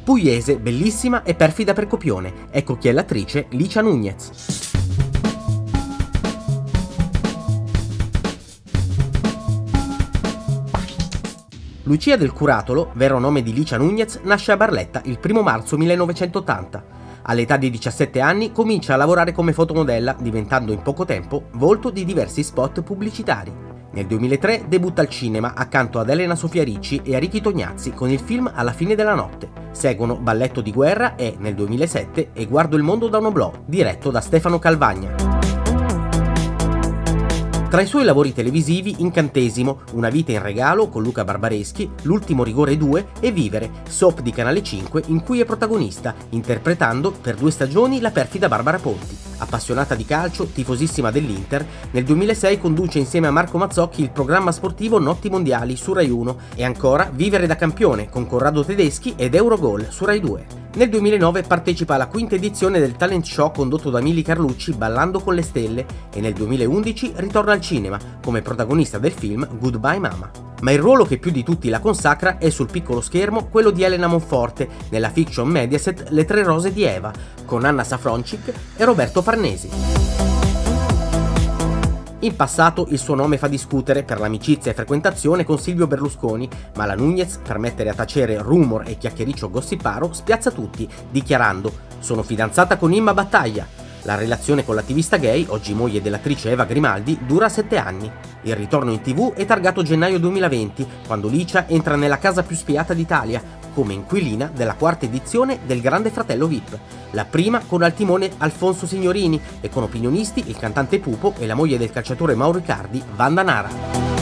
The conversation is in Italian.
pugliese, bellissima e perfida per copione. Ecco chi è l'attrice Licia Núñez. Lucia del Curatolo, vero nome di Licia Núñez, nasce a Barletta il 1 marzo 1980. All'età di 17 anni comincia a lavorare come fotomodella, diventando in poco tempo volto di diversi spot pubblicitari. Nel 2003 debutta al cinema accanto ad Elena Sofia Ricci e a Ricky Tognazzi con il film Alla fine della notte. Seguono Balletto di guerra e, nel 2007, E guardo il mondo da un oblò, diretto da Stefano Calvagna. Tra i suoi lavori televisivi Incantesimo, Una vita in regalo con Luca Barbareschi, L'ultimo rigore 2 e Vivere, soap di Canale 5 in cui è protagonista, interpretando per 2 stagioni la perfida Barbara Ponti. Appassionata di calcio, tifosissima dell'Inter, nel 2006 conduce insieme a Marco Mazzocchi il programma sportivo Notti Mondiali su Rai 1 e ancora Vivere da campione con Corrado Tedeschi ed Eurogol su Rai 2. Nel 2009 partecipa alla 5ª edizione del talent show condotto da Mili Carlucci Ballando con le stelle e nel 2011 ritorna al cinema come protagonista del film Goodbye Mama. Ma il ruolo che più di tutti la consacra è sul piccolo schermo quello di Elena Monforte nella fiction Mediaset Le tre rose di Eva con Anna Safroncic e Roberto Farnesi. In passato il suo nome fa discutere per l'amicizia e frequentazione con Silvio Berlusconi, ma la Núñez, per mettere a tacere rumor e chiacchiericcio gossiparo, spiazza tutti, dichiarando «Sono fidanzata con Imma Battaglia». La relazione con l'attivista gay, oggi moglie dell'attrice Eva Grimaldi, dura 7 anni. Il ritorno in TV è targato gennaio 2020, quando Licia entra nella casa più spiata d'Italia, come inquilina della 4ª edizione del Grande Fratello VIP. La prima con al timone Alfonso Signorini e con opinionisti il cantante Pupo e la moglie del calciatore Mauro Icardi, Wanda Nara.